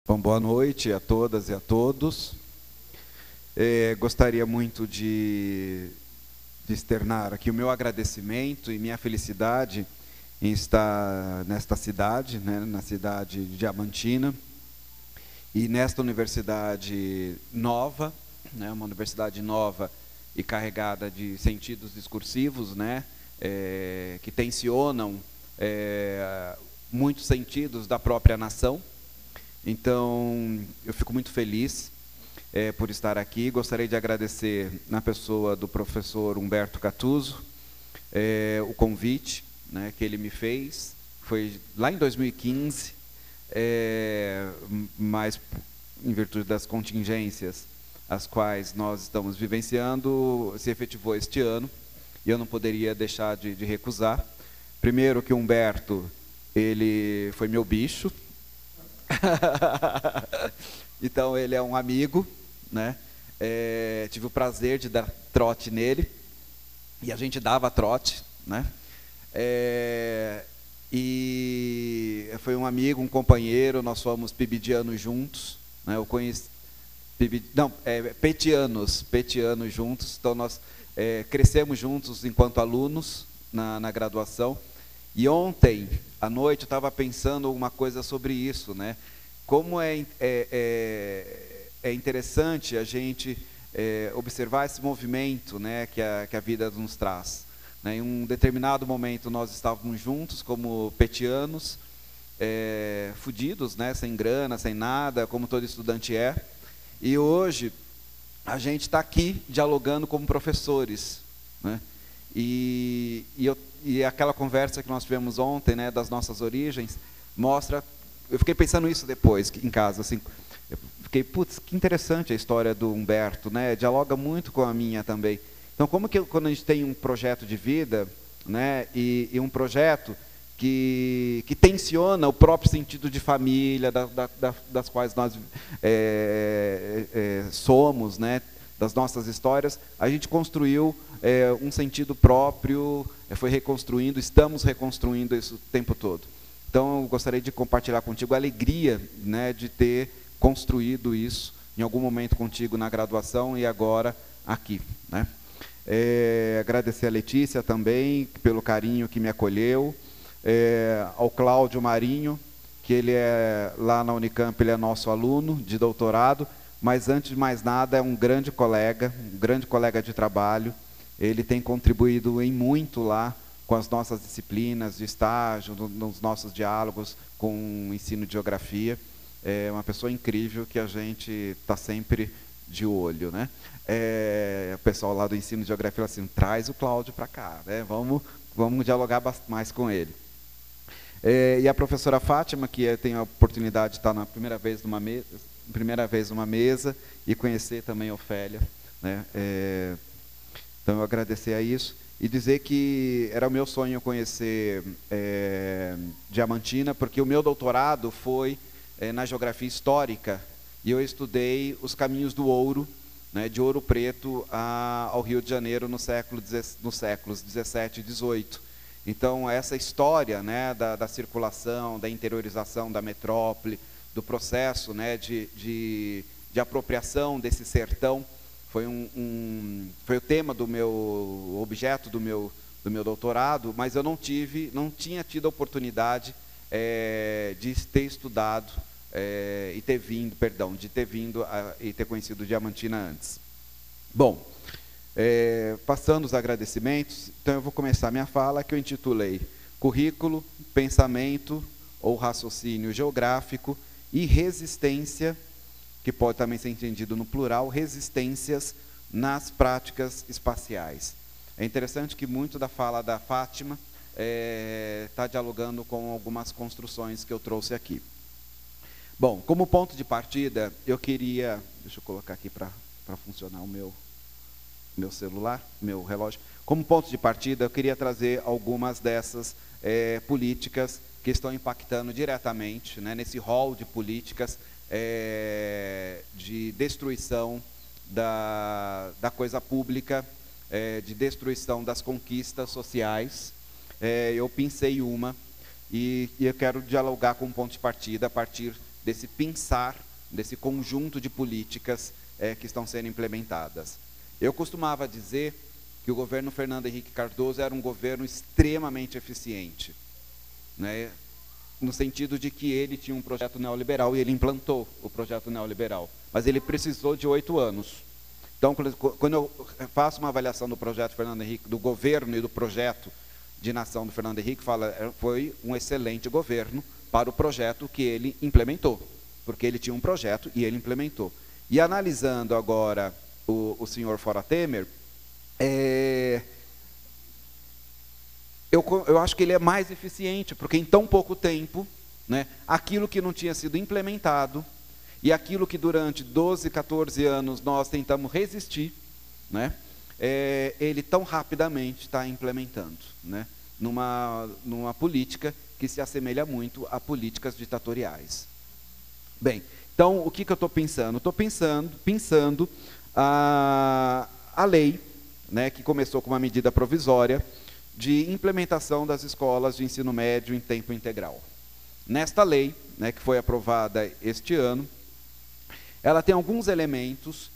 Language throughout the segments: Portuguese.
Bom, boa noite a todas e a todos. Gostaria muito de externar aqui o meu agradecimento e minha felicidade em estar nesta cidade, né, na cidade de Diamantina, e nesta universidade nova, né, uma universidade nova e carregada de sentidos discursivos, né, que tensionam muitos sentidos da própria nação. Então, eu fico muito feliz por estar aqui. Gostaria de agradecer, na pessoa do professor Humberto Catuzzo, o convite, né, que ele me fez. Foi lá em 2015, mas em virtude das contingências as quais nós estamos vivenciando, se efetivou este ano, e eu não poderia deixar de recusar. Primeiro que o Humberto, ele foi meu bicho, então ele é um amigo, né? Tive o prazer de dar trote nele, e a gente dava trote, né? E foi um amigo, um companheiro. Nós fomos pibidianos juntos, né? Eu conheci petianos juntos. Então nós crescemos juntos enquanto alunos na graduação. E ontem à noite eu estava pensando uma coisa sobre isso, né? Como é interessante a gente observar esse movimento, né, que a vida nos traz, né? Em um determinado momento nós estávamos juntos como petianos, fudidos, né, sem grana, sem nada, como todo estudante é. E hoje a gente está aqui dialogando como professores, né? E aquela conversa que nós tivemos ontem, né, das nossas origens, mostra. Eu fiquei pensando isso depois, em casa, assim, eu fiquei, putz, que interessante a história do Humberto, né, dialoga muito com a minha também. Então, como que quando a gente tem um projeto de vida, né, e um projeto que tensiona o próprio sentido de família, das quais nós somos, né, das nossas histórias, a gente construiu um sentido próprio, foi reconstruindo, estamos reconstruindo isso o tempo todo. Então, eu gostaria de compartilhar contigo a alegria, né, de ter construído isso em algum momento contigo na graduação e agora aqui, né? Agradecer a Letícia também pelo carinho que me acolheu, ao Cláudio Marinho, que ele lá na Unicamp, ele é nosso aluno de doutorado, mas antes de mais nada é um grande colega de trabalho. Ele tem contribuído em muito lá com as nossas disciplinas de estágio, nos nossos diálogos com o ensino de geografia. É uma pessoa incrível que a gente está sempre de olho, né? O pessoal lá do ensino de geografia fala assim, traz o Cláudio para cá, né? Vamos dialogar mais com ele. E a professora Fátima, que eu tenho a oportunidade de estar na primeira vez numa mesa e conhecer também a Ofélia, né? Então, eu agradecer a isso e dizer que era o meu sonho conhecer Diamantina, porque o meu doutorado foi na geografia histórica, e eu estudei os caminhos do ouro, né, de Ouro Preto ao Rio de Janeiro nos séculos 17 e 18. Então, essa história, né, da circulação, da interiorização da metrópole, do processo, né, de apropriação desse sertão, foi o tema do meu objeto do meu doutorado, mas eu não tinha tido a oportunidade de ter estudado e ter vindo e ter conhecido Diamantina antes. Bom, passando os agradecimentos, então eu vou começar minha fala, que eu intitulei Currículo, Pensamento ou Raciocínio Geográfico e Resistência, que pode também ser entendido no plural, resistências nas práticas espaciais. É interessante que muito da fala da Fátima está dialogando com algumas construções que eu trouxe aqui. Bom, como ponto de partida, eu queria... Deixa eu colocar aqui para funcionar o meu celular, meu relógio. Como ponto de partida, eu queria trazer algumas dessas políticas que estão impactando diretamente, né, nesse rol de políticas de destruição da coisa pública, de destruição das conquistas sociais. Eu pensei uma, e eu quero dialogar com um ponto de partida a partir desse pensar, desse conjunto de políticas que estão sendo implementadas. Eu costumava dizer que o governo Fernando Henrique Cardoso era um governo extremamente eficiente, né? No sentido de que ele tinha um projeto neoliberal e ele implantou o projeto neoliberal, mas ele precisou de 8 anos. Então, quando eu faço uma avaliação do projeto Fernando Henrique, do governo e do projeto de nação do Fernando Henrique, foi um excelente governo para o projeto que ele implementou, porque ele tinha um projeto e ele implementou. E analisando agora o senhor Fora Temer, eu acho que ele é mais eficiente, porque em tão pouco tempo, né, aquilo que não tinha sido implementado, e aquilo que durante 12, 14 anos nós tentamos resistir, né, ele tão rapidamente está implementando, né, numa política que se assemelha muito a políticas ditatoriais. Bem, então o que eu estou pensando? Estou pensando a lei, né, que começou com uma medida provisória de implementação das escolas de ensino médio em tempo integral. Nesta lei, né, que foi aprovada este ano, ela tem alguns elementos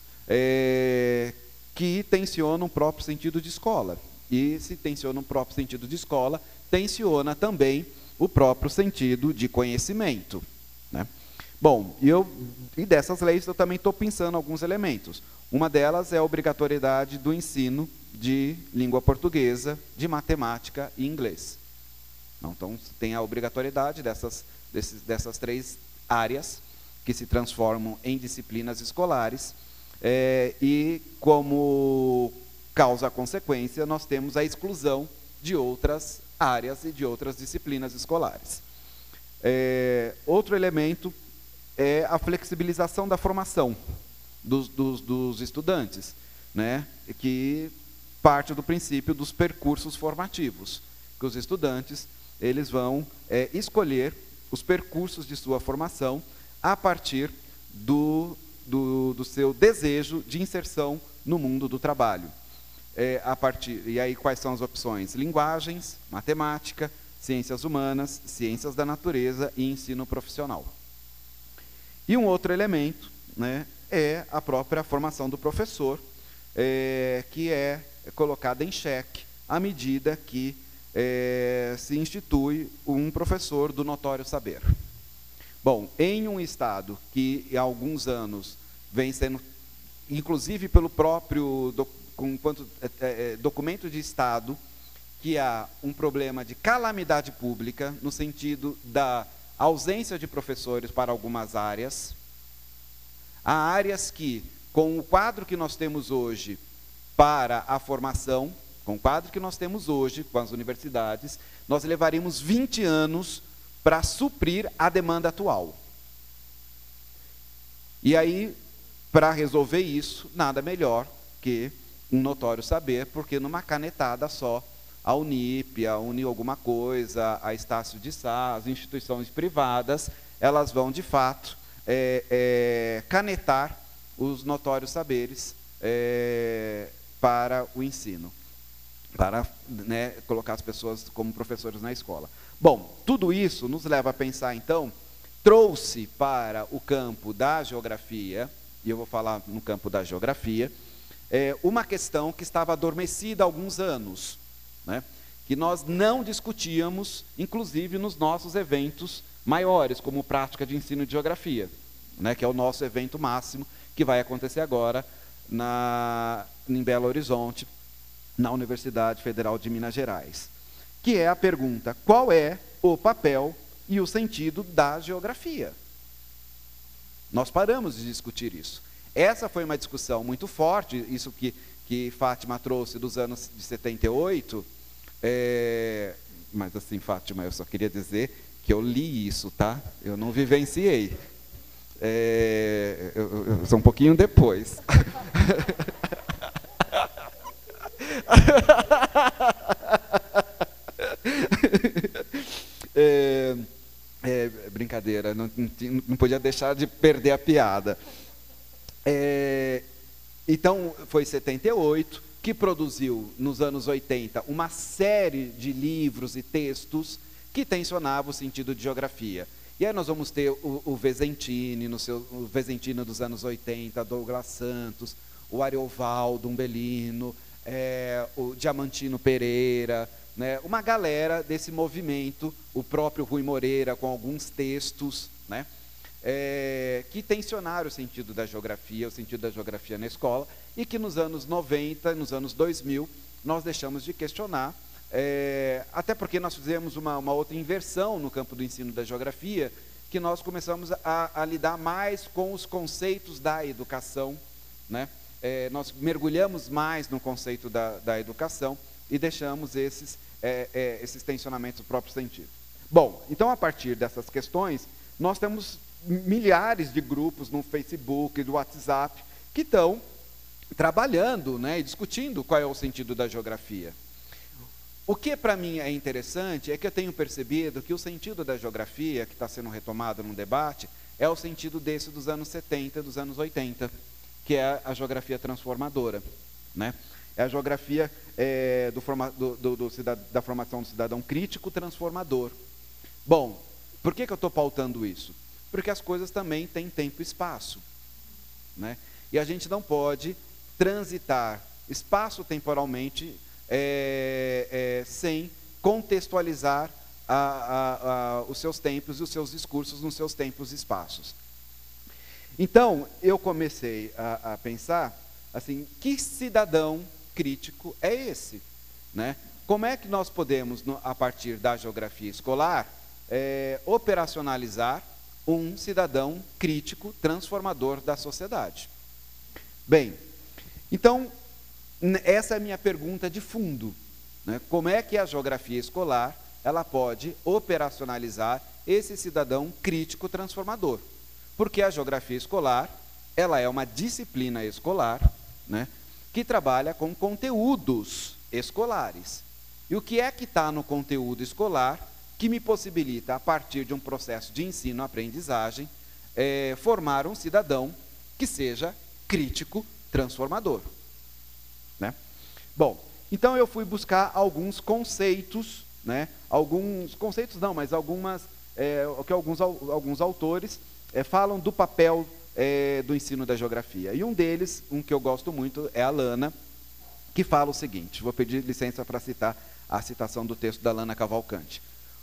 que tensionam o próprio sentido de escola. E se tensiona o próprio sentido de escola, tensiona também o próprio sentido de conhecimento, né? Bom, e dessas leis eu também estou pensando alguns elementos. Uma delas é a obrigatoriedade do ensino de língua portuguesa, de matemática e inglês. Então, tem a obrigatoriedade dessas 3 áreas que se transformam em disciplinas escolares, e como causa-consequência, nós temos a exclusão de outras áreas e de outras disciplinas escolares. Outro elemento é a flexibilização da formação dos estudantes, né, que parte do princípio dos percursos formativos, que os estudantes eles vão escolher os percursos de sua formação a partir do seu desejo de inserção no mundo do trabalho. E aí quais são as opções? Linguagens, matemática, ciências humanas, ciências da natureza e ensino profissional. E um outro elemento, né, é a própria formação do professor, que é colocada em xeque à medida que se institui um professor do notório saber. Bom, em um Estado que há alguns anos vem sendo, inclusive pelo próprio documento de Estado, que há um problema de calamidade pública, no sentido da ausência de professores para algumas áreas. Há áreas que, com o quadro que nós temos hoje para a formação, com o quadro que nós temos hoje com as universidades, nós levaríamos 20 anos para suprir a demanda atual. E aí, para resolver isso, nada melhor que um notório saber, porque numa canetada só, a Unip, a Uni alguma coisa, a Estácio de Sá, as instituições privadas, elas vão, de fato, canetar os notórios saberes para o ensino, para, né, colocar as pessoas como professores na escola. Bom, tudo isso nos leva a pensar, então, trouxe para o campo da geografia, e eu vou falar no campo da geografia, uma questão que estava adormecida há alguns anos, né, que nós não discutíamos, inclusive nos nossos eventos maiores, como Prática de Ensino de Geografia, né, que é o nosso evento máximo, que vai acontecer agora em Belo Horizonte, na Universidade Federal de Minas Gerais, que é a pergunta: qual é o papel e o sentido da geografia? Nós paramos de discutir isso. Essa foi uma discussão muito forte, isso que Fátima trouxe dos anos de 78, mas assim, Fátima, eu só queria dizer que eu li isso, tá? Eu não vivenciei. Eu sou um pouquinho depois. Brincadeira, não podia deixar de perder a piada. Então, foi 78 que produziu, nos anos 80, uma série de livros e textos que tensionavam o sentido de geografia. E aí nós vamos ter o Vesentini, o Vesentini dos anos 80, Douglas Santos, o Ariovaldo Umbelino, o Diamantino Pereira, né, uma galera desse movimento, o próprio Rui Moreira com alguns textos, né, que tensionaram o sentido da geografia na escola, e que nos anos 90, nos anos 2000, nós deixamos de questionar, até porque nós fizemos uma outra inversão no campo do ensino da geografia, que nós começamos a lidar mais com os conceitos da educação, né? Nós mergulhamos mais no conceito da educação e deixamos esses tensionamentos do próprio sentido. Bom, então a partir dessas questões, nós temos milhares de grupos no Facebook, no WhatsApp, que estão trabalhando, né, e discutindo qual é o sentido da geografia. O que para mim é interessante é que eu tenho percebido que o sentido da geografia, que está sendo retomado no debate, é o sentido desse dos anos 70, dos anos 80, que é a geografia transformadora, né? É a geografia da formação do cidadão crítico transformador. Bom, por que eu estou pautando isso? Porque as coisas também têm tempo e espaço, né? E a gente não pode transitar espaço-temporalmente sem contextualizar os seus tempos e os seus discursos nos seus tempos e espaços. Então, eu comecei a pensar, assim, que cidadão crítico é esse, né? Como é que nós podemos, a partir da geografia escolar, operacionalizar um cidadão crítico transformador da sociedade? Bem, então, essa é a minha pergunta de fundo, né? Como é que a geografia escolar ela pode operacionalizar esse cidadão crítico transformador? Porque a geografia escolar, ela é uma disciplina escolar, né, que trabalha com conteúdos escolares. E o que é que está no conteúdo escolar que me possibilita, a partir de um processo de ensino-aprendizagem, formar um cidadão que seja crítico transformador, né? Bom, então eu fui buscar alguns conceitos, né, alguns autores falam do papel do ensino da geografia. E um deles, um que eu gosto muito, é a Lana, que fala o seguinte, vou pedir licença para citar a citação do texto da Lana Cavalcante.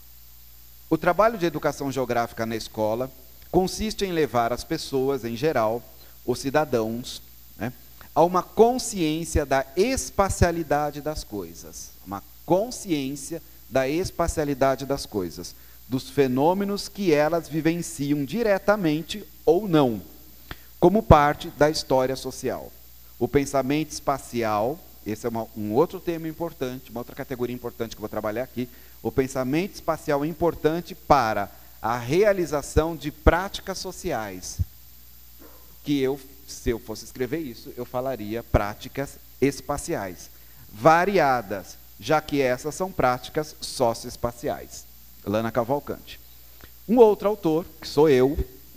O trabalho de educação geográfica na escola consiste em levar as pessoas, em geral, os cidadãos, né, a uma consciência da espacialidade das coisas. Uma consciência da espacialidade das coisas, dos fenômenos que elas vivenciam diretamente ou não, como parte da história social. O pensamento espacial, esse é um outro tema importante, uma outra categoria importante que eu vou trabalhar aqui. O pensamento espacial é importante para a realização de práticas sociais, que se eu fosse escrever isso, eu falaria práticas espaciais, variadas, já que essas são práticas socioespaciais. Lana Cavalcante. Um outro autor, que sou eu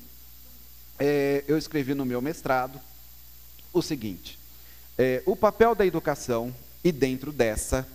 escrevi no meu mestrado o seguinte, o papel da educação, e dentro dessa,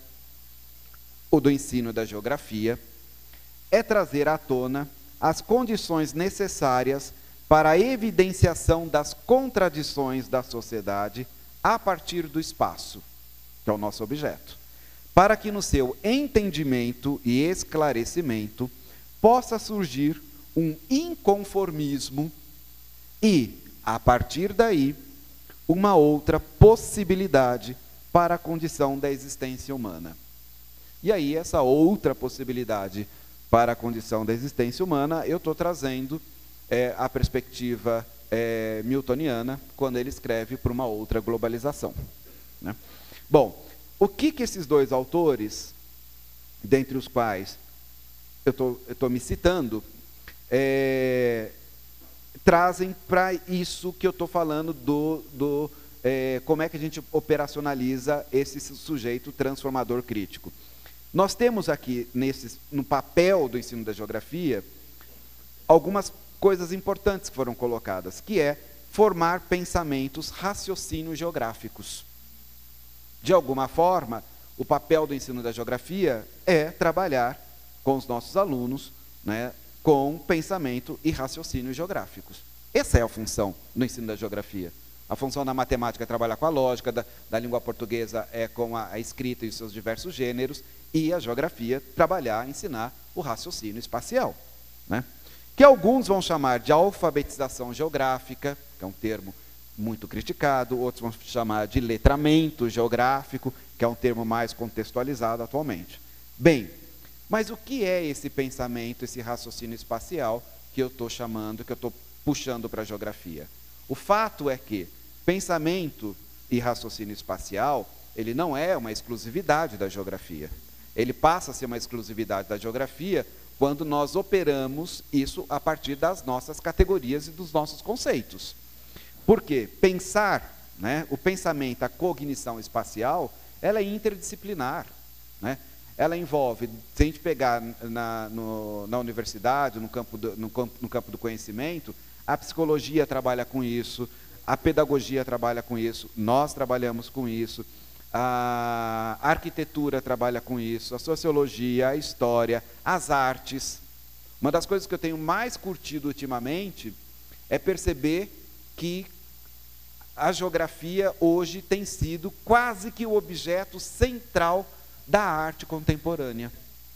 o do ensino da geografia, é trazer à tona as condições necessárias para a evidenciação das contradições da sociedade a partir do espaço, que é o nosso objeto, para que no seu entendimento e esclarecimento possa surgir um inconformismo e, a partir daí, uma outra possibilidade para a condição da existência humana. E aí, essa outra possibilidade para a condição da existência humana, eu estou trazendo a perspectiva miltoniana, quando ele escreve para uma outra globalização, né? Bom, o que esses dois autores, dentre os quais eu estou me citando, trazem para isso que eu estou falando como é que a gente operacionaliza esse sujeito transformador crítico. Nós temos aqui, no papel do ensino da geografia, algumas coisas importantes que foram colocadas, que é formar pensamentos, raciocínios geográficos. De alguma forma, o papel do ensino da geografia é trabalhar com os nossos alunos, né, com pensamento e raciocínio geográficos. Essa é a função no ensino da geografia. A função da matemática é trabalhar com a lógica, da língua portuguesa é com a escrita e os seus diversos gêneros, e a geografia trabalhar, ensinar o raciocínio espacial, né? Que alguns vão chamar de alfabetização geográfica, que é um termo muito criticado, outros vão chamar de letramento geográfico, que é um termo mais contextualizado atualmente. Bem, mas o que é esse pensamento, esse raciocínio espacial que eu estou chamando, que eu estou puxando para a geografia? O fato é que pensamento e raciocínio espacial, ele não é uma exclusividade da geografia. Ele passa a ser uma exclusividade da geografia quando nós operamos isso a partir das nossas categorias e dos nossos conceitos. Por quê? Pensar, né, o pensamento, a cognição espacial, ela é interdisciplinar, né? Ela envolve, se a gente pegar na universidade, no campo do conhecimento, a psicologia trabalha com isso, a pedagogia trabalha com isso, nós trabalhamos com isso, a arquitetura trabalha com isso, a sociologia, a história, as artes. Uma das coisas que eu tenho mais curtido ultimamente é perceber que a geografia hoje tem sido quase que o objeto central da arte contemporânea.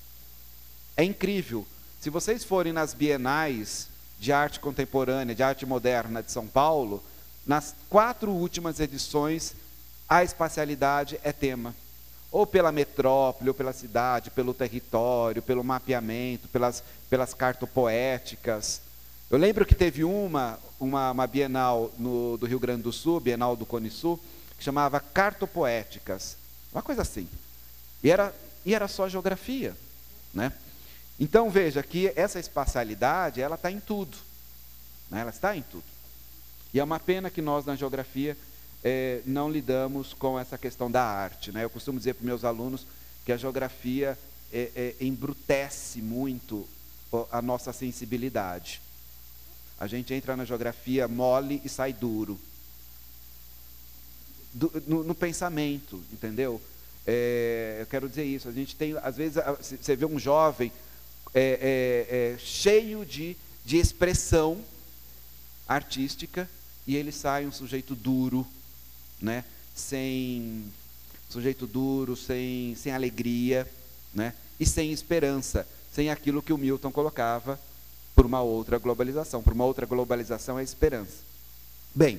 É incrível. Se vocês forem nas bienais de arte contemporânea, de arte moderna de São Paulo, nas 4 últimas edições, a espacialidade é tema. Ou pela metrópole, ou pela cidade, pelo território, pelo mapeamento, pelas cartopoéticas. Eu lembro que teve uma bienal do Rio Grande do Sul, Bienal do Cone Sul, que chamava Cartopoéticas. Uma coisa assim. E era só geografia, né? Então veja que essa espacialidade, ela está em tudo, né? Ela está em tudo. E é uma pena que nós na geografia não lidamos com essa questão da arte, né? Eu costumo dizer para meus alunos que a geografia embrutece muito a nossa sensibilidade. A gente entra na geografia mole e sai duro. No pensamento, entendeu? Eu quero dizer isso, a gente tem, às vezes, você vê um jovem cheio de expressão artística e ele sai um sujeito duro, né? Sem alegria, né? E sem esperança, sem aquilo que o Milton colocava por uma outra globalização. Por uma outra globalização é esperança. Bem,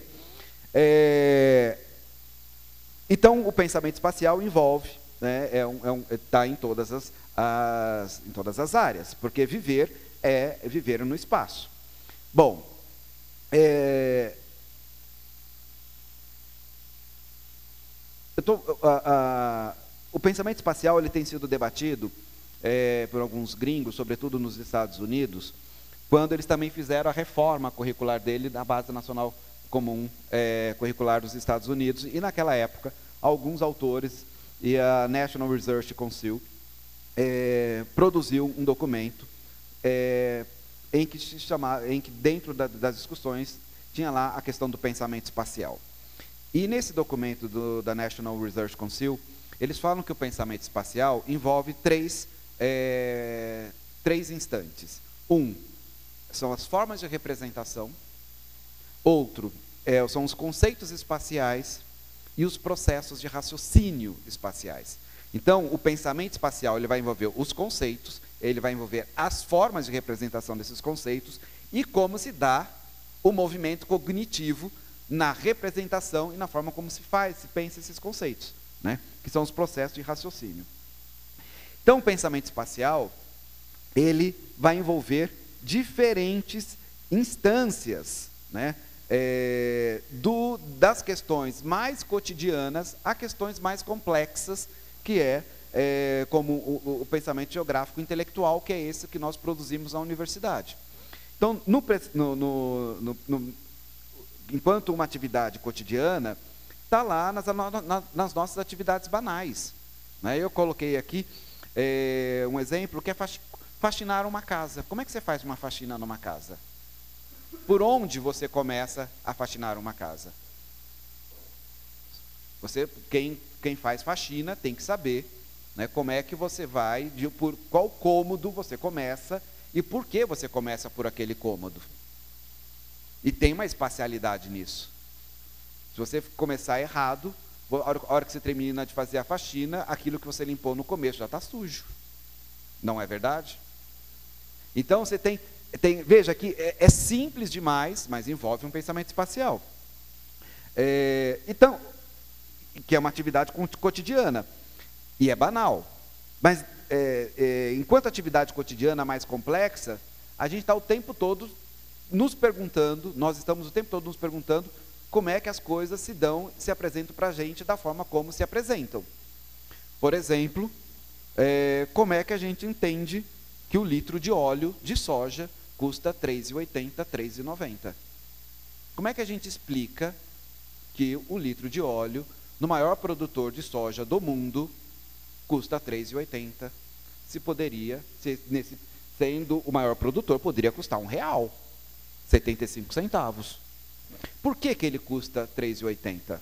então o pensamento espacial envolve, né, está em todas as áreas, porque viver é viver no espaço. Bom, o pensamento espacial ele tem sido debatido por alguns gringos, sobretudo nos Estados Unidos, quando eles também fizeram a reforma curricular dele na Base Nacional Comum Curricular dos Estados Unidos, e naquela época, alguns autores e a National Research Council produziu um documento em que dentro das discussões tinha lá a questão do pensamento espacial. E nesse documento da National Research Council, eles falam que o pensamento espacial envolve três instantes. São as formas de representação. Outro, são os conceitos espaciais e os processos de raciocínio espaciais. Então, o pensamento espacial ele vai envolver os conceitos, ele vai envolver as formas de representação desses conceitos e como se dá o movimento cognitivo na representação e na forma como se pensa esses conceitos, né? Que são os processos de raciocínio. Então, o pensamento espacial, ele vai envolver diferentes instâncias, né? Das questões mais cotidianas a questões mais complexas, que como o pensamento geográfico intelectual, que é esse que nós produzimos na universidade. Então, enquanto uma atividade cotidiana, está lá nas nossas atividades banais, né? Eu coloquei aqui um exemplo que é faxinar uma casa. Como é que você faz uma faxina numa casa? Por onde você começa a faxinar uma casa? Quem faz faxina tem que saber, né, como é que você vai, por qual cômodo você começa e por que você começa por aquele cômodo. E tem uma espacialidade nisso. Se você começar errado, a hora que você termina de fazer a faxina, aquilo que você limpou no começo já está sujo. Não é verdade? Então você tem veja que é simples demais, mas envolve um pensamento espacial. Então, que é uma atividade cotidiana. E é banal. Mas, enquanto atividade cotidiana mais complexa, a gente está o tempo todo nos perguntando, nós estamos o tempo todo nos perguntando como é que as coisas se apresentam para a gente da forma como se apresentam. Por exemplo, como é que a gente entende que o litro de óleo de soja custa R$ 3,80, R$ 3,90? Como é que a gente explica que o litro de óleo, no maior produtor de soja do mundo, custa R$ 3,80? Se poderia, sendo o maior produtor, poderia custar R$ 1,75. Por que ele custa R$ 3,80?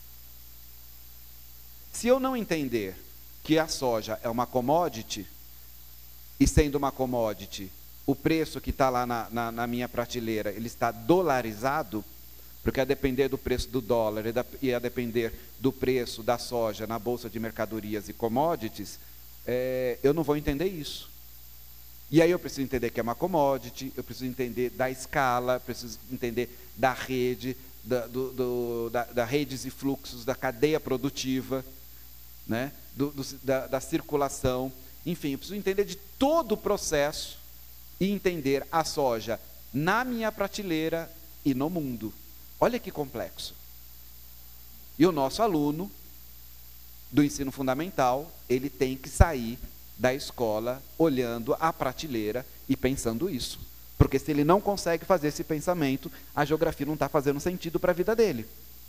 Se eu não entender que a soja é uma commodity, e sendo uma commodity, o preço que está lá na minha prateleira, ele está dolarizado, porque a depender do preço do dólar e a depender do preço da soja na Bolsa de Mercadorias e Commodities, eu não vou entender isso. E aí eu preciso entender que é uma commodity, eu preciso entender da escala, preciso entender da rede, da redes e fluxos, da cadeia produtiva, né? da circulação, enfim, eu preciso entender de todo o processo e entender a soja na minha prateleira e no mundo. Olha que complexo. E o nosso aluno do ensino fundamental, ele tem que sair da escola olhando a prateleira e pensando isso. Porque se ele não consegue fazer esse pensamento, a geografia não está fazendo sentido para a vida dele.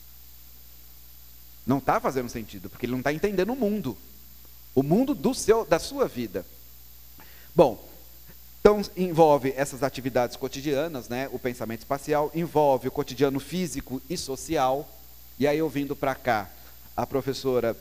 Não está fazendo sentido, porque ele não está entendendo o mundo da sua vida. Bom, então envolve essas atividades cotidianas, né? O pensamento espacial, envolve o cotidiano físico e social. E aí eu vindo para cá, a professora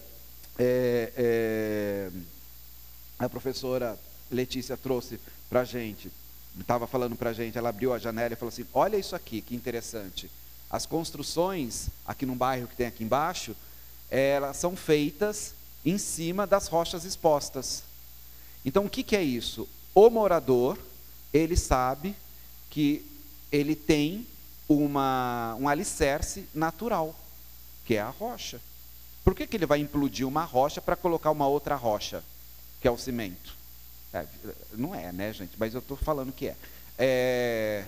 Letícia trouxe para a gente, estava falando para a gente, ela abriu a janela e falou assim, olha isso aqui, que interessante. As construções, aqui no bairro que tem aqui embaixo, elas são feitas em cima das rochas expostas. Então, o que é isso? O morador, ele sabe que ele tem um alicerce natural, que é a rocha. Por que ele vai implodir uma rocha para colocar uma outra rocha, que é o cimento? Não é, né, gente? Mas eu estou falando que é.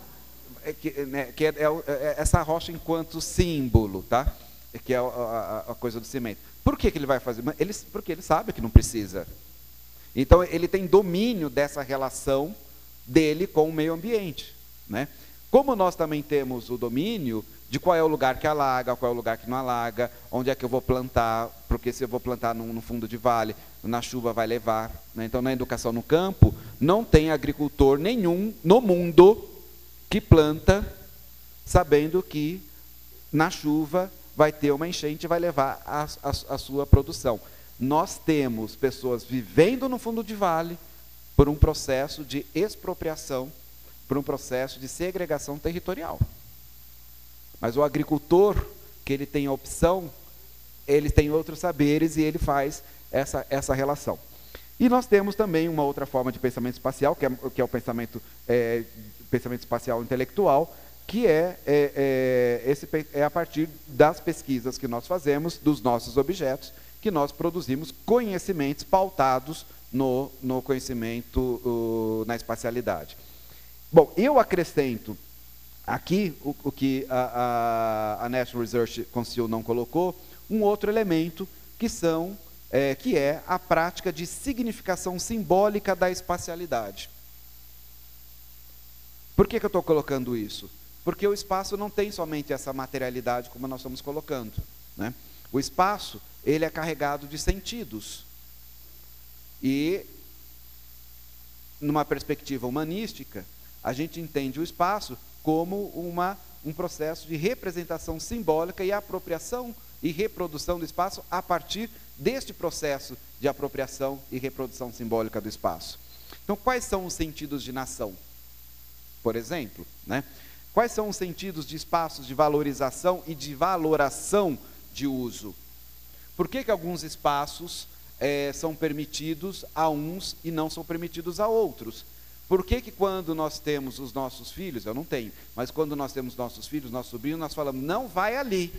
Essa rocha enquanto símbolo, tá? Que é a coisa do cimento. Por que ele vai fazer? Porque ele sabe que não precisa. Então, ele tem domínio dessa relação dele com o meio ambiente, né? Como nós também temos o domínio de qual é o lugar que alaga, qual é o lugar que não alaga, onde é que eu vou plantar, porque se eu vou plantar no fundo de vale, na chuva vai levar, né? Então, na educação no campo, não tem agricultor nenhum no mundo que planta sabendo que na chuva vai ter uma enchente e vai levar a sua produção. Nós temos pessoas vivendo no fundo de vale por um processo de expropriação, por um processo de segregação territorial. Mas o agricultor, que ele tem a opção, ele tem outros saberes e ele faz essa relação. E nós temos também uma outra forma de pensamento espacial, que é o pensamento espacial intelectual, que é a partir das pesquisas que nós fazemos, dos nossos objetos, que nós produzimos conhecimentos pautados no conhecimento, na espacialidade. Bom, eu acrescento aqui, o que a National Research Council não colocou, um outro elemento que é a prática de significação simbólica da espacialidade. Por que eu estou colocando isso? Porque o espaço não tem somente essa materialidade como nós estamos colocando, né? O espaço, ele é carregado de sentidos. E, numa perspectiva humanística, a gente entende o espaço como um processo de representação simbólica e apropriação e reprodução do espaço a partir deste processo de apropriação e reprodução simbólica do espaço. Então, quais são os sentidos de nação? Por exemplo, né? Quais são os sentidos de espaços de valorização e de valoração de uso? Por que alguns espaços são permitidos a uns e não são permitidos a outros? Por que quando nós temos os nossos filhos, eu não tenho, mas quando nós temos nossos filhos, nossos sobrinhos, nós falamos, não vai ali.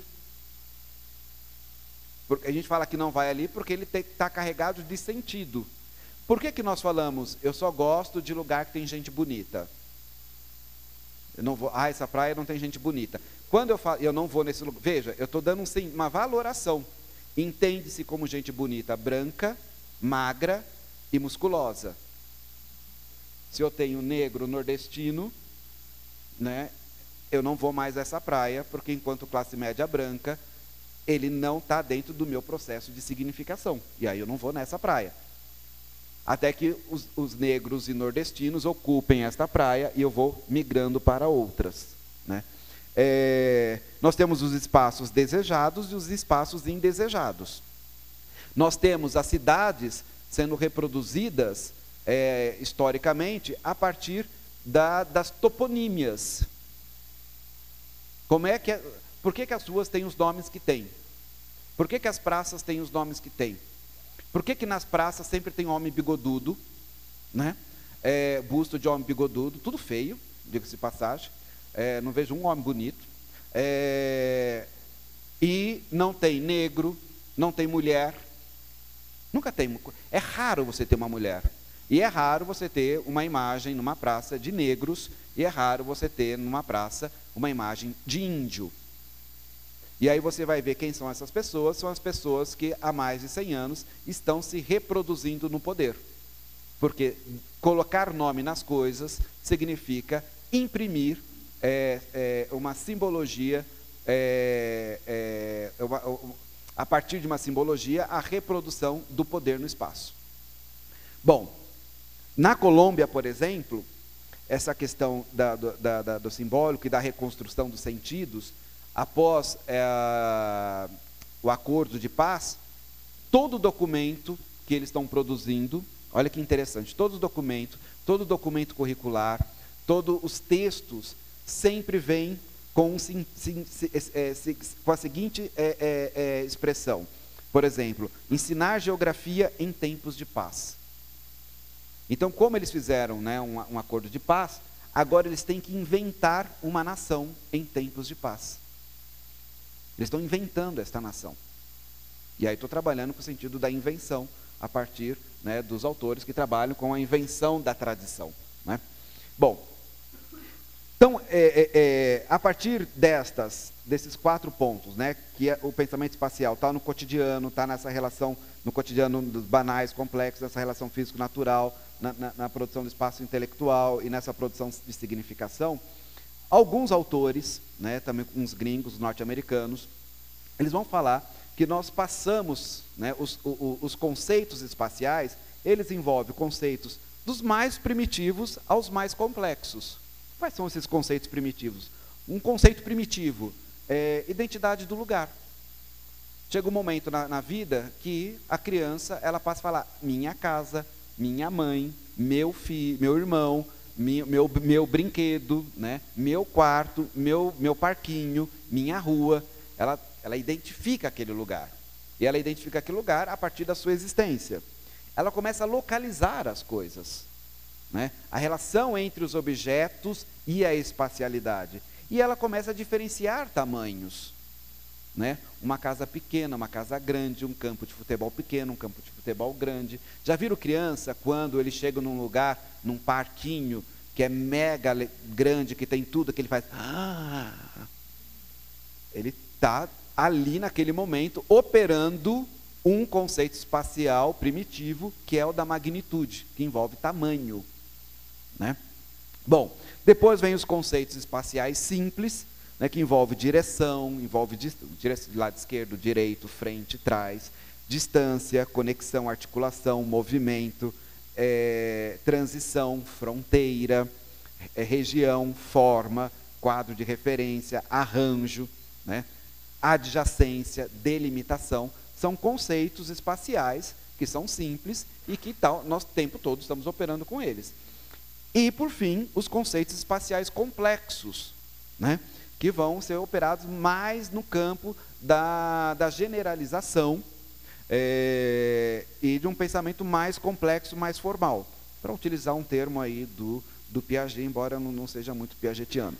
A gente fala que não vai ali porque ele está carregado de sentido. Por que nós falamos, eu só gosto de lugar que tem gente bonita? Eu não vou, essa praia não tem gente bonita. Quando eu falo, eu não vou nesse lugar, veja, eu estou dando uma valoração. Entende-se como gente bonita, branca, magra e musculosa. Se eu tenho negro nordestino, né, eu não vou mais a essa praia, porque enquanto classe média branca, ele não está dentro do meu processo de significação. E aí eu não vou nessa praia. Até que os negros e nordestinos ocupem esta praia e eu vou migrando para outras, né? Nós temos os espaços desejados e os espaços indesejados. Nós temos as cidades sendo reproduzidas historicamente a partir das toponímias. Por que as ruas têm os nomes que têm? Por que as praças têm os nomes que têm? Por que nas praças sempre tem homem bigodudo, né? Busto de homem bigodudo, tudo feio, diga-se de passagem. Não vejo um homem bonito. E não tem negro, não tem mulher. Nunca tem. É raro você ter uma mulher. E é raro você ter uma imagem numa praça de negros. E é raro você ter numa praça uma imagem de índio. E aí você vai ver quem são essas pessoas. São as pessoas que há mais de 100 anos estão se reproduzindo no poder. Porque colocar nome nas coisas significa imprimir uma simbologia, a partir de uma simbologia, a reprodução do poder no espaço. Bom, na Colômbia, por exemplo, essa questão do simbólico e da reconstrução dos sentidos, após o acordo de paz, todo documento que eles estão produzindo, olha que interessante, todo documento curricular, todos os textos, sempre vêm com a seguinte expressão. Por exemplo, ensinar geografia em tempos de paz. Então, como eles fizeram, né, um acordo de paz, agora eles têm que inventar uma nação em tempos de paz. Eles estão inventando esta nação. E aí estou trabalhando com o sentido da invenção, a partir, né, dos autores que trabalham com a invenção da tradição, né? Bom, então, a partir desses 4 pontos, né, que o pensamento espacial está no cotidiano, está nessa relação, no cotidiano dos banais, complexos, nessa relação físico-natural, na produção do espaço intelectual e nessa produção de significação, alguns autores, né, também uns gringos, norte-americanos, eles vão falar que nós passamos, né, os conceitos espaciais, eles envolvem conceitos dos mais primitivos aos mais complexos. Quais são esses conceitos primitivos? Um conceito primitivo é identidade do lugar. Chega um momento na vida que a criança, ela passa a falar minha casa, minha mãe, meu filho, meu irmão, meu brinquedo, né? Meu quarto, meu parquinho, minha rua. Ela identifica aquele lugar. E ela identifica aquele lugar a partir da sua existência. Ela começa a localizar as coisas, né? A relação entre os objetos e a espacialidade. E ela começa a diferenciar tamanhos, né? Uma casa pequena, uma casa grande, um campo de futebol pequeno, um campo de futebol grande. Já viram criança quando eles chegam num lugar, num parquinho, que é mega grande, que tem tudo, que ele faz... Ele está ali naquele momento operando um conceito espacial primitivo, que é o da magnitude, que envolve tamanho, né? Bom, depois vem os conceitos espaciais simples, né, que envolve direção, envolve lado esquerdo, direito, frente, trás, distância, conexão, articulação, movimento, transição, fronteira, região, forma, quadro de referência, arranjo, né, adjacência, delimitação. São conceitos espaciais que são simples e que nós o tempo todo estamos operando com eles. E, por fim, os conceitos espaciais complexos, né, que vão ser operados mais no campo da generalização e de um pensamento mais complexo, mais formal, para utilizar um termo aí do Piaget, embora não seja muito piagetiano.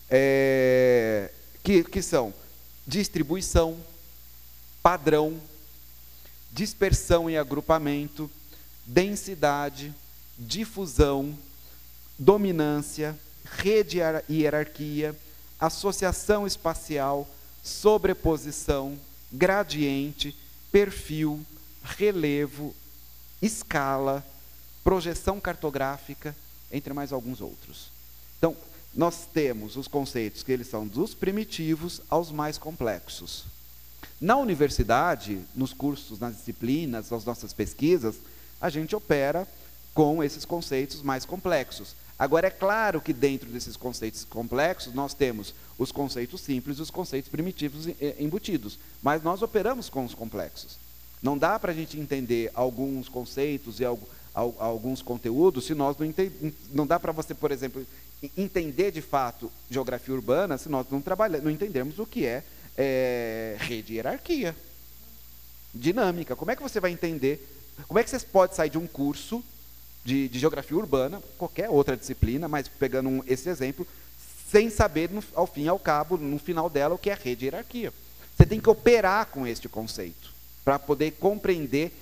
Que são distribuição, padrão, dispersão e agrupamento, densidade, difusão, dominância, rede e hierarquia, associação espacial, sobreposição, gradiente, perfil, relevo, escala, projeção cartográfica, entre mais alguns outros. Então, nós temos os conceitos que eles são dos primitivos aos mais complexos. Na universidade, nos cursos, nas disciplinas, nas nossas pesquisas, a gente opera com esses conceitos mais complexos. Agora, é claro que dentro desses conceitos complexos, nós temos os conceitos simples e os conceitos primitivos embutidos, mas nós operamos com os complexos. Não dá para a gente entender alguns conceitos e alguns conteúdos se nós não dá para você, por exemplo, entender de fato geografia urbana se nós não entendermos o que é rede e hierarquia, dinâmica. Como é que você vai entender, como é que você pode sair de um curso de geografia urbana, qualquer outra disciplina, mas pegando esse exemplo, sem saber, ao fim e ao cabo, no final dela, o que é rede e hierarquia. Você tem que operar com este conceito, para poder compreender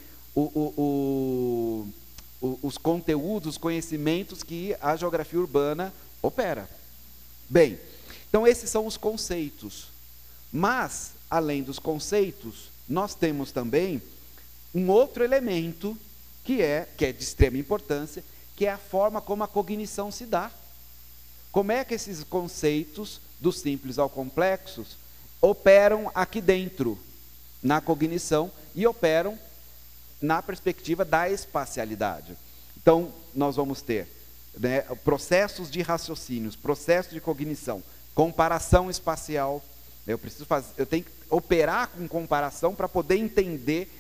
os conteúdos, os conhecimentos que a geografia urbana opera. Bem, então esses são os conceitos. Mas, além dos conceitos, nós temos também um outro elemento que é de extrema importância, que é a forma como a cognição se dá. Como é que esses conceitos, do simples ao complexo, operam aqui dentro, na cognição, e operam na perspectiva da espacialidade. Então, nós vamos ter, né, processos de raciocínios, processos de cognição, comparação espacial. Eu tenho que operar com comparação para poder entender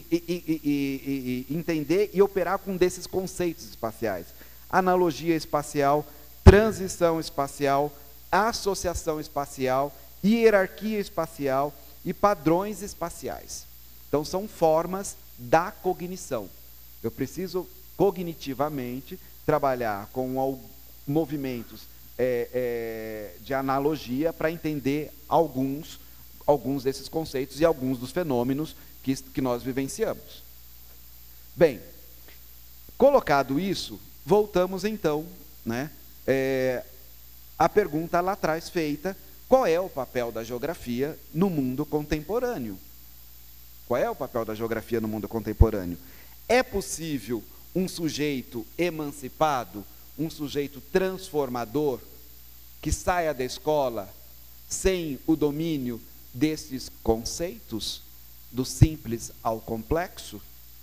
entender e operar com desses conceitos espaciais. Analogia espacial, transição espacial, associação espacial, hierarquia espacial e padrões espaciais. Então, são formas da cognição. Eu preciso, cognitivamente, trabalhar com movimentos de analogia para entender alguns desses conceitos e alguns dos fenômenos que nós vivenciamos. Bem, colocado isso, voltamos então, né, à pergunta lá atrás feita: qual é o papel da geografia no mundo contemporâneo? Qual é o papel da geografia no mundo contemporâneo? É possível um sujeito emancipado, um sujeito transformador, que saia da escola sem o domínio desses conceitos, do simples ao complexo?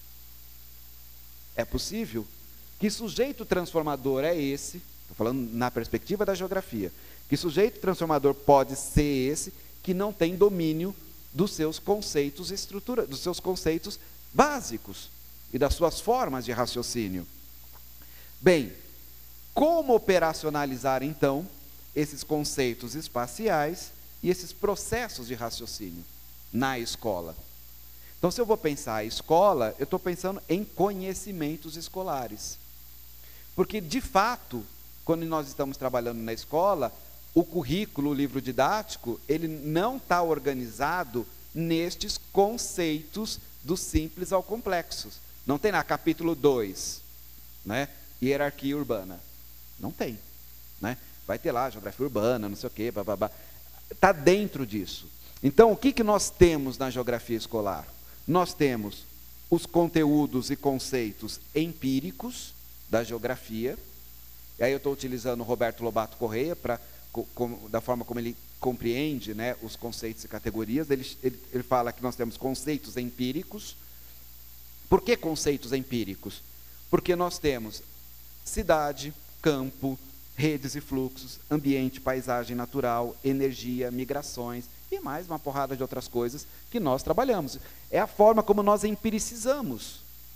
É possível? Que sujeito transformador é esse? Estou falando na perspectiva da geografia. Que sujeito transformador pode ser esse que não tem domínio dos seus conceitos dos seus conceitos básicos e das suas formas de raciocínio? Bem, como operacionalizar então esses conceitos espaciais e esses processos de raciocínio na escola? Então, se eu vou pensar a escola, eu estou pensando em conhecimentos escolares. Porque, de fato, quando nós estamos trabalhando na escola, o currículo, o livro didático, ele não está organizado nestes conceitos do simples ao complexo. Não tem lá capítulo 2, né? Hierarquia urbana. Não tem, né? Vai ter lá geografia urbana, não sei o quê, bababá. Está dentro disso. Então, o que nós temos na geografia escolar? Nós temos os conteúdos e conceitos empíricos da geografia. E aí eu estou utilizando o Roberto Lobato Correia da forma como ele compreende, né, os conceitos e categorias. Ele fala que nós temos conceitos empíricos. Por que conceitos empíricos? Porque nós temos cidade, campo, redes e fluxos, ambiente, paisagem natural, energia, migrações e mais uma porrada de outras coisas que nós trabalhamos. É a forma como nós empiricizamos.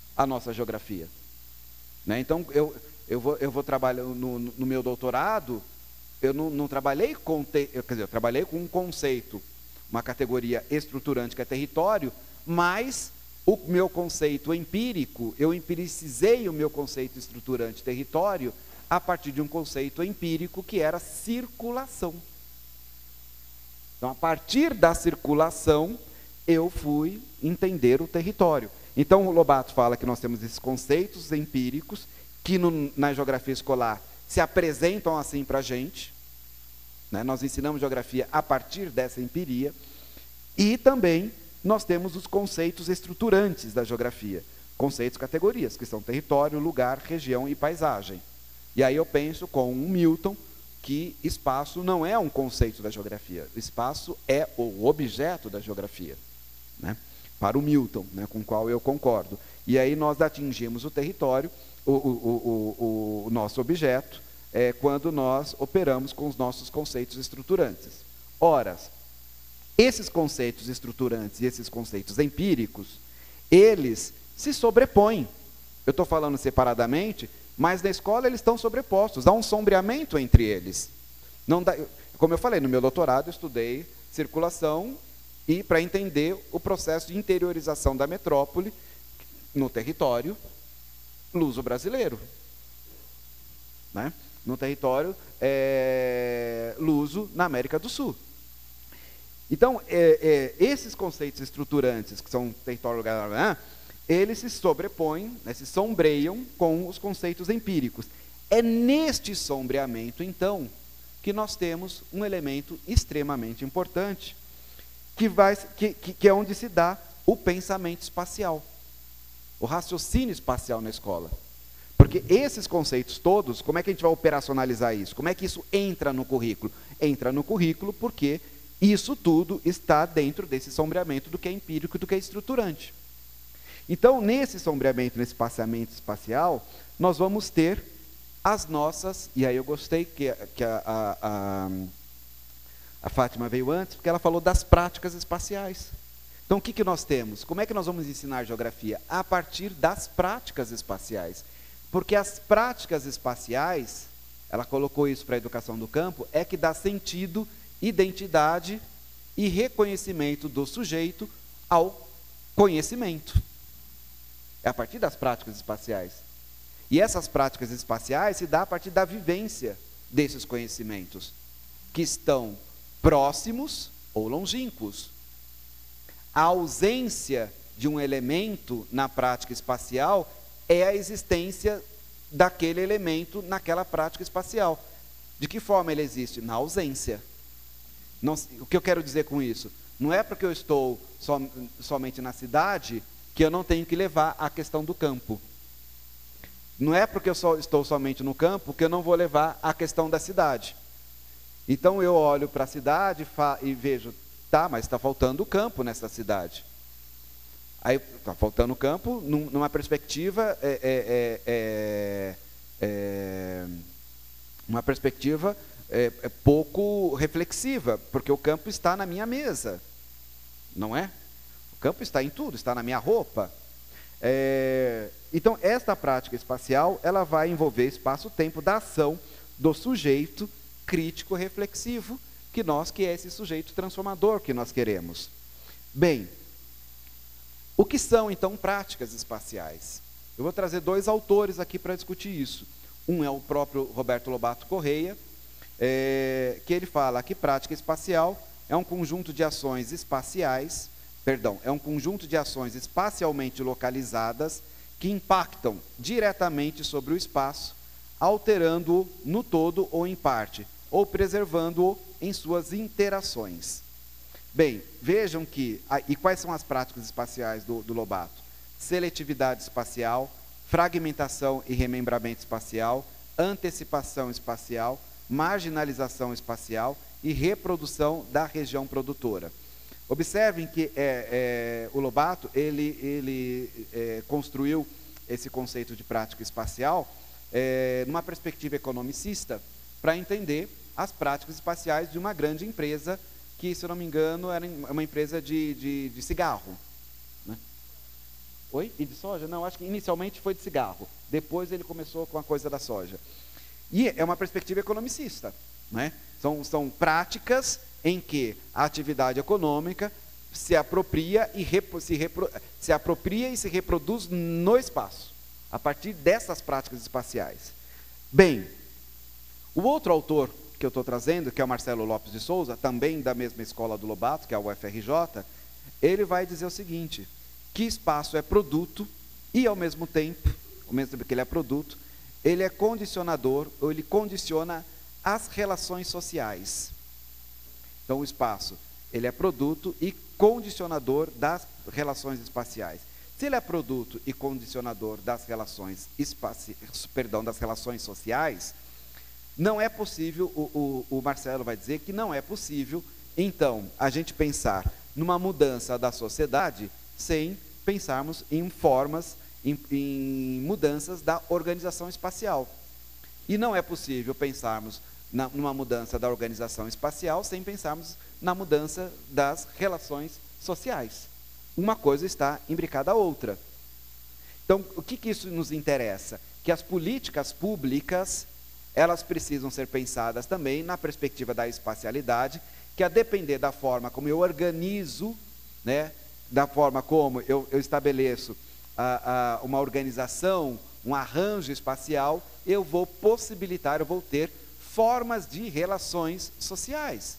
a nossa geografia. Né? Então, eu vou trabalhar no meu doutorado, eu não trabalhei com, quer dizer, eu trabalhei com um conceito, uma categoria estruturante que é território, mas o meu conceito empírico, eu empiricizei o meu conceito estruturante território a partir de um conceito empírico que era circulação. Então, a partir da circulação, eu fui entender o território. Então, o Lobato fala que nós temos esses conceitos empíricos que na geografia escolar se apresentam assim para a gente. Né? Nós ensinamos geografia a partir dessa empiria. E também nós temos os conceitos estruturantes da geografia. Conceitos, categorias, que são território, lugar, região e paisagem. E aí eu penso com um Milton que espaço não é um conceito da geografia. O espaço é o objeto da geografia. Né? Para o Milton, né, com o qual eu concordo. E aí nós atingimos o território, o nosso objeto, quando nós operamos com os nossos conceitos estruturantes. Ora, esses conceitos estruturantes e esses conceitos empíricos, eles se sobrepõem. Eu estou falando separadamente, mas na escola eles estão sobrepostos, há um sombreamento entre eles. Não dá, como eu falei, no meu doutorado eu estudei circulação e para entender o processo de interiorização da metrópole no território luso-brasileiro. Né? No território luso na América do Sul. Então, esses conceitos estruturantes, que são território, lugar, eles se sobrepõem, né, se sombreiam com os conceitos empíricos. É neste sombreamento, então, que nós temos um elemento extremamente importante, que é onde se dá o pensamento espacial, o raciocínio espacial na escola. Porque esses conceitos todos, como é que a gente vai operacionalizar isso? Como é que isso entra no currículo? Entra no currículo porque isso tudo está dentro desse sombreamento do que é empírico e do que é estruturante. Então, nesse sombreamento, nesse passeamento espacial, nós vamos ter as nossas... E aí eu gostei que a Fátima veio antes, porque ela falou das práticas espaciais. Então, o que nós temos? Como é que nós vamos ensinar geografia? A partir das práticas espaciais. Porque as práticas espaciais, ela colocou isso para a educação do campo, é que dá sentido, identidade e reconhecimento do sujeito ao conhecimento. É a partir das práticas espaciais. E essas práticas espaciais se dá a partir da vivência desses conhecimentos, que estão próximos ou longínquos. A ausência de um elemento na prática espacial é a existência daquele elemento naquela prática espacial. De que forma ele existe? Na ausência. Não, o que eu quero dizer com isso? Não é porque eu estou somente na cidade que eu não tenho que levar a questão do campo. Não é porque eu estou somente no campo que eu não vou levar a questão da cidade. Então eu olho para a cidade e vejo, tá, mas está faltando o campo nessa cidade. Aí está faltando o campo numa perspectiva pouco reflexiva, porque o campo está na minha mesa, não é? O campo está em tudo, está na minha roupa. Então, esta prática espacial, ela vai envolver espaço-tempo da ação do sujeito crítico reflexivo, que é esse sujeito transformador que nós queremos. Bem, o que são, então, práticas espaciais? Eu vou trazer dois autores aqui para discutir isso. Um é o próprio Roberto Lobato Correia, que ele fala que prática espacial é um conjunto de ações espaciais, é um conjunto de ações espacialmente localizadas que impactam diretamente sobre o espaço, alterando-o no todo ou em parte, ou preservando-o em suas interações. Bem, vejam e quais são as práticas espaciais do Lobato? Seletividade espacial, fragmentação e remembramento espacial, antecipação espacial, marginalização espacial e reprodução da região produtora. Observem que o Lobato ele construiu esse conceito de prática espacial numa perspectiva economicista, para entender as práticas espaciais de uma grande empresa que, se eu não me engano, era uma empresa de cigarro. Né? Oi? E de soja? Não, acho que inicialmente foi de cigarro. Depois ele começou com a coisa da soja. E é uma perspectiva economicista, né? São práticas em que a atividade econômica se apropria e se reproduz no espaço, a partir dessas práticas espaciais. Bem, o outro autor que eu estou trazendo, que é o Marcelo Lopes de Souza, também da mesma escola do Lobato, que é a UFRJ, ele vai dizer o seguinte, que espaço é produto e, ao mesmo tempo que ele é produto, ele é condicionador, ou ele condiciona as relações sociais. Então, o espaço, ele é produto e condicionador das relações espaciais. Se ele é produto e condicionador das relações das relações sociais, não é possível, o Marcelo vai dizer que não é possível, então, a gente pensar numa mudança da sociedade sem pensarmos em formas, em mudanças da organização espacial. E não é possível pensarmos numa mudança da organização espacial sem pensarmos na mudança das relações sociais. Uma coisa está imbricada à outra. Então, o que isso nos interessa? Que as políticas públicas, elas precisam ser pensadas também na perspectiva da espacialidade, que a depender da forma como eu organizo, né, da forma como eu estabeleço uma organização, um arranjo espacial, eu vou ter formas de relações sociais.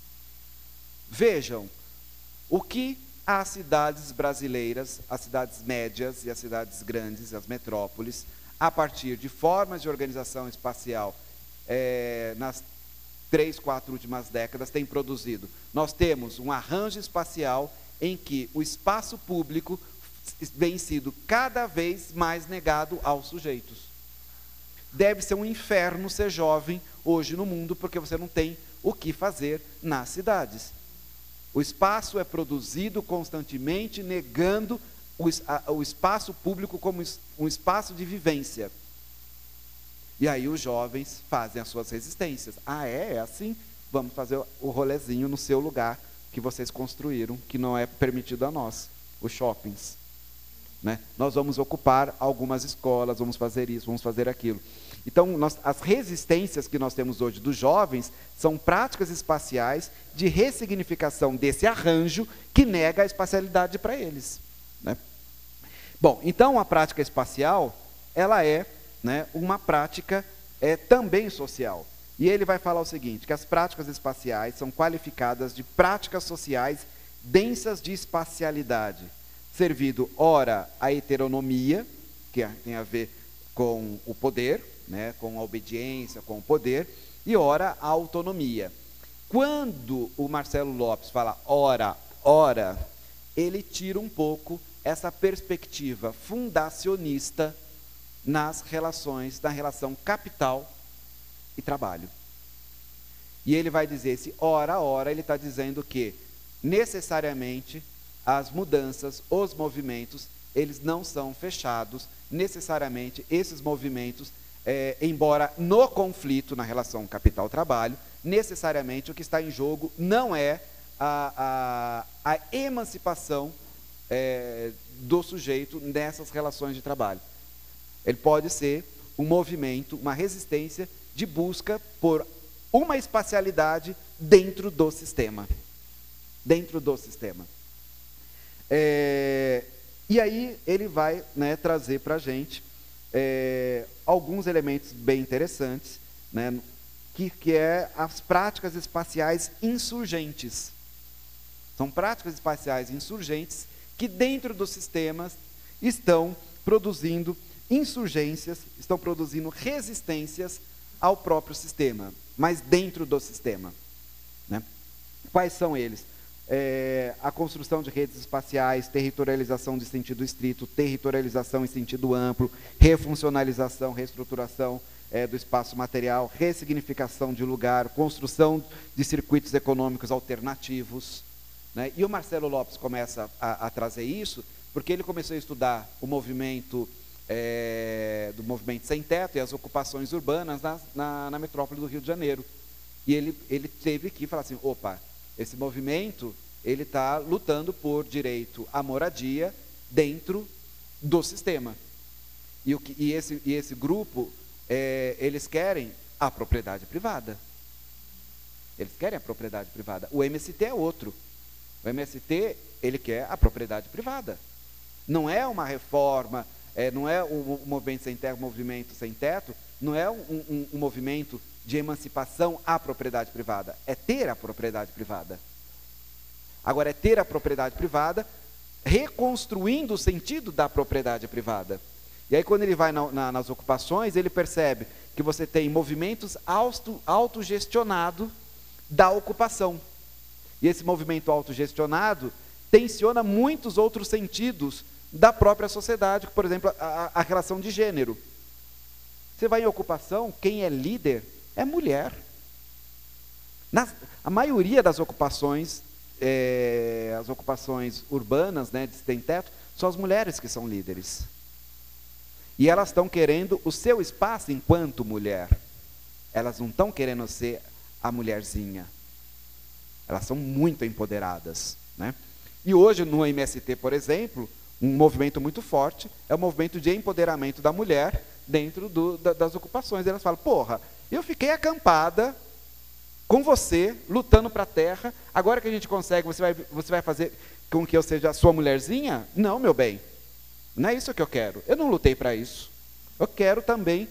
Vejam, o que as cidades brasileiras, as cidades médias e as cidades grandes, as metrópoles, a partir de formas de organização espacial, nas 3, 4 últimas décadas, têm produzido. Nós temos um arranjo espacial em que o espaço público vem sido cada vez mais negado aos sujeitos. Deve ser um inferno ser jovem hoje no mundo, porque você não tem o que fazer nas cidades. O espaço é produzido constantemente, negando o espaço público como um espaço de vivência. E aí os jovens fazem as suas resistências. Ah, é assim? Vamos fazer o rolezinho no seu lugar que vocês construíram, que não é permitido a nós, os shoppings. Né? Nós vamos ocupar algumas escolas, vamos fazer isso, vamos fazer aquilo. Então, as resistências que nós temos hoje dos jovens são práticas espaciais de ressignificação desse arranjo que nega a espacialidade para eles. Né? Bom, então a prática espacial, ela é, né, uma prática também social. E ele vai falar o seguinte, que as práticas espaciais são qualificadas de práticas sociais densas de espacialidade, servido, ora, a heteronomia, que tem a ver com o poder, né, com a obediência, com o poder, e ora, a autonomia. Quando o Marcelo Lopes fala ora, ele tira um pouco essa perspectiva fundacionista nas relações, na relação capital e trabalho. E ele vai dizer, esse ora, ele está dizendo que, necessariamente, as mudanças, os movimentos, eles não são fechados, necessariamente, esses movimentos, embora no conflito, na relação capital-trabalho, necessariamente o que está em jogo não é a emancipação do sujeito nessas relações de trabalho. Ele pode ser um movimento, uma resistência de busca por uma espacialidade dentro do sistema. Dentro do sistema. E aí ele vai, né, trazer para a gente alguns elementos bem interessantes, né, que é as práticas espaciais insurgentes. São práticas espaciais insurgentes que dentro dos sistemas estão produzindo insurgências, estão produzindo resistências ao próprio sistema, mas dentro do sistema. Né? Quais são eles? A construção de redes espaciais, territorialização de sentido estrito, territorialização em sentido amplo, refuncionalização, reestruturação do espaço material, ressignificação de lugar, construção de circuitos econômicos alternativos. Né? E o Marcelo Lopes começa a trazer isso, porque ele começou a estudar o movimento do movimento sem teto e as ocupações urbanas na metrópole do Rio de Janeiro. E ele teve que falar assim, opa, esse movimento, ele está lutando por direito à moradia dentro do sistema. E esse grupo, eles querem a propriedade privada. Eles querem a propriedade privada. O MST é outro. O MST, ele quer a propriedade privada. Não é uma reforma, não é o movimento sem teto, não é um movimento de emancipação à propriedade privada. É ter a propriedade privada. Agora, é ter a propriedade privada reconstruindo o sentido da propriedade privada. E aí, quando ele vai nas ocupações, ele percebe que você tem movimentos autogestionados da ocupação. E esse movimento autogestionado tensiona muitos outros sentidos da própria sociedade, por exemplo, a relação de gênero. Você vai em ocupação, quem é líder é mulher. A maioria das ocupações, as ocupações urbanas, né, de sem teto, são as mulheres que são líderes. E elas estão querendo o seu espaço enquanto mulher. Elas não estão querendo ser a mulherzinha. Elas são muito empoderadas, né? E hoje no MST, por exemplo, um movimento muito forte é o movimento de empoderamento da mulher dentro das ocupações. Elas falam, porra, eu fiquei acampada com você, lutando para a terra, agora que a gente consegue, você vai fazer com que eu seja a sua mulherzinha? Não, meu bem. Não é isso que eu quero. Eu não lutei para isso. Eu quero também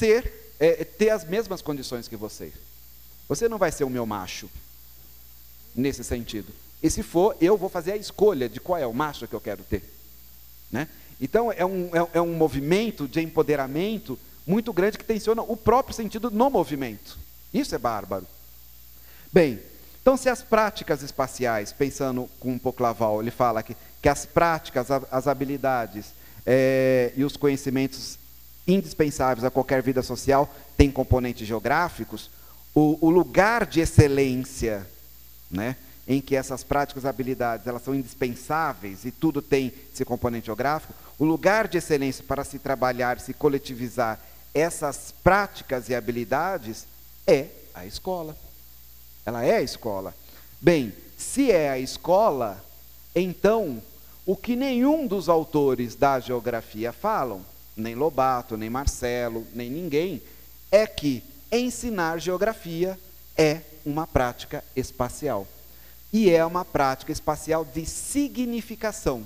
ter as mesmas condições que você. Você não vai ser o meu macho, nesse sentido. E se for, eu vou fazer a escolha de qual é o macho que eu quero ter. Né? Então, é um movimento de empoderamento muito grande que tensiona o próprio sentido no movimento. Isso é bárbaro. Bem, então se as práticas espaciais, pensando com um pouco Laval, ele fala que as práticas, as habilidades e os conhecimentos indispensáveis a qualquer vida social têm componentes geográficos, o lugar de excelência, né, em que essas práticas e habilidades elas são indispensáveis e tudo tem esse componente geográfico, o lugar de excelência para se trabalhar, se coletivizar essas práticas e habilidades é a escola. Ela é a escola. Bem, se é a escola, então, o que nenhum dos autores da geografia falam, nem Lobato, nem Marcelo, nem ninguém, é que ensinar geografia é uma prática espacial. E é uma prática espacial de significação.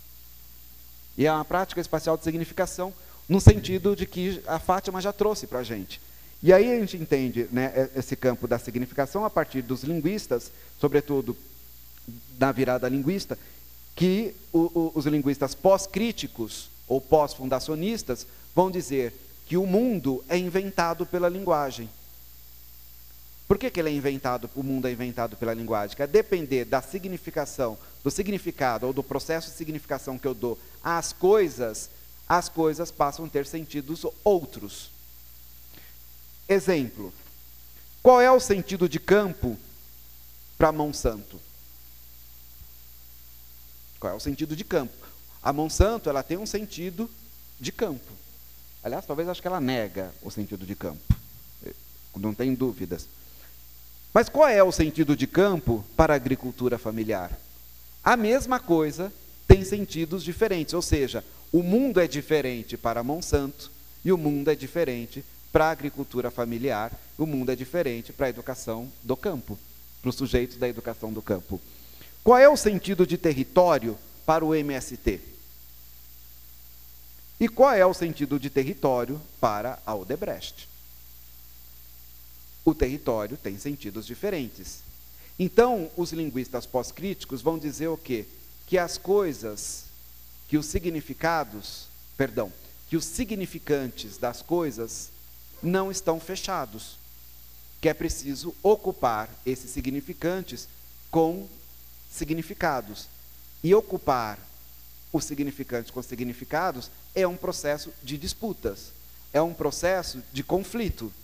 E é uma prática espacial de significação no sentido de que a Fátima já trouxe para a gente. E aí a gente entende, né, esse campo da significação a partir dos linguistas, sobretudo na virada linguista, que os linguistas pós-críticos ou pós-fundacionistas vão dizer que o mundo é inventado pela linguagem. Por que ele é inventado, o mundo é inventado pela linguagem? Que a depender da significação, do significado ou do processo de significação que eu dou às coisas, as coisas passam a ter sentidos outros. Exemplo, qual é o sentido de campo para Monsanto? Qual é o sentido de campo? A Monsanto, ela tem um sentido de campo. Aliás, talvez acho que ela nega o sentido de campo. Não tem dúvidas. Mas qual é o sentido de campo para a agricultura familiar? A mesma coisa tem sentidos diferentes. Ou seja, o mundo é diferente para a Monsanto e o mundo é diferente para a agricultura familiar, o mundo é diferente para a educação do campo, para os sujeitos da educação do campo. Qual é o sentido de território para o MST? E qual é o sentido de território para a Odebrecht? O território tem sentidos diferentes. Então, os linguistas pós-críticos vão dizer o quê? Que as coisas, que os significantes das coisas não estão fechados, que é preciso ocupar esses significantes com significados. E ocupar os significantes com significados é um processo de disputas, é um processo de conflito,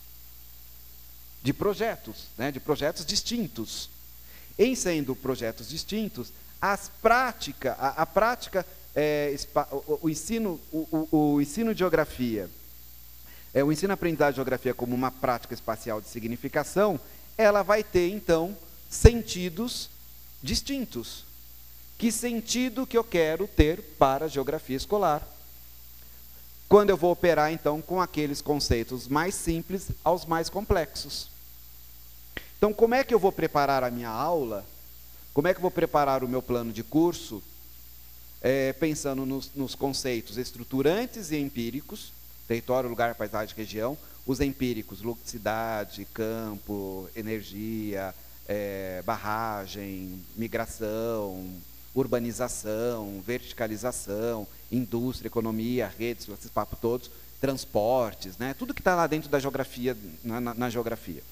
de projetos, né, de projetos distintos. Em sendo projetos distintos, a prática, o ensino de geografia, o ensino-aprendizagem de geografia como uma prática espacial de significação, ela vai ter, então, sentidos distintos. Que sentido que eu quero ter para a geografia escolar? Quando eu vou operar, então, com aqueles conceitos mais simples aos mais complexos. Então, como é que eu vou preparar a minha aula? Como é que eu vou preparar o meu plano de curso? Pensando nos conceitos estruturantes e empíricos, território, lugar, paisagem, região. Os empíricos, cidade, campo, energia, barragem, migração, urbanização, verticalização, indústria, economia, redes, esses papos todos, transportes, né? Tudo que está lá dentro da geografia, na geografia.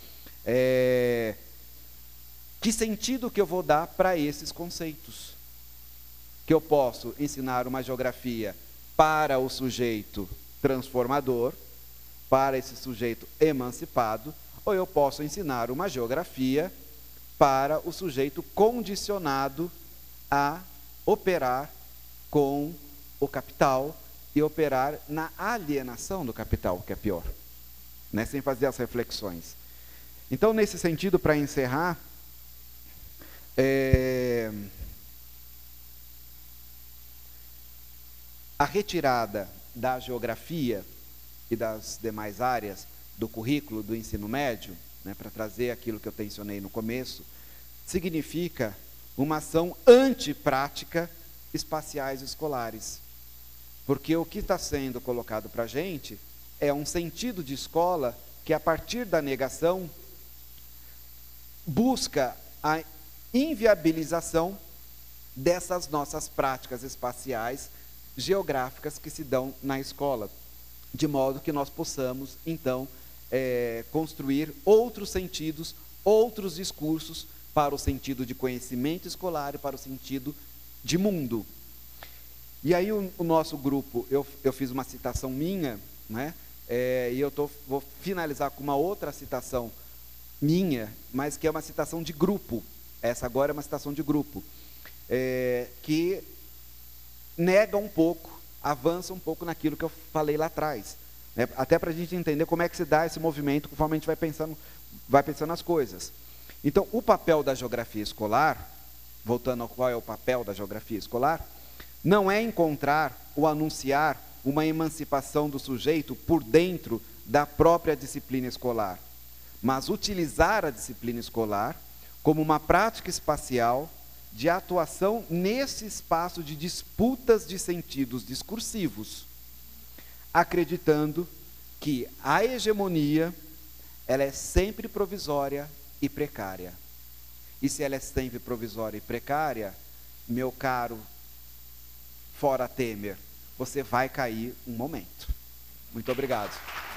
Que sentido que eu vou dar para esses conceitos? Que eu posso ensinar uma geografia para o sujeito transformador, para esse sujeito emancipado, ou eu posso ensinar uma geografia para o sujeito condicionado a operar com o capital e operar na alienação do capital, que é pior, né? Sem fazer as reflexões. Então, nesse sentido, para encerrar, a retirada da geografia e das demais áreas do currículo do ensino médio, né, para trazer aquilo que eu tensionei no começo, significa uma ação antiprática espaciais escolares. Porque o que está sendo colocado para a gente é um sentido de escola que, a partir da negação, busca a inviabilização dessas nossas práticas espaciais geográficas que se dão na escola, de modo que nós possamos, então, construir outros sentidos, outros discursos para o sentido de conhecimento escolar e para o sentido de mundo. E aí o nosso grupo, eu fiz uma citação minha, né? E vou finalizar com uma outra citação minha, mas que é uma citação de grupo. Essa agora é uma citação de grupo, que nega um pouco, avança um pouco naquilo que eu falei lá atrás, né? Até para a gente entender como é que se dá esse movimento, conforme a gente vai pensando as coisas. Então, o papel da geografia escolar, voltando ao qual é o papel da geografia escolar, não é encontrar ou anunciar uma emancipação do sujeito por dentro da própria disciplina escolar, mas utilizar a disciplina escolar como uma prática espacial de atuação nesse espaço de disputas de sentidos discursivos, acreditando que a hegemonia, ela é sempre provisória e precária. E se ela é sempre provisória e precária, meu caro fora Temer, você vai cair um momento. Muito obrigado.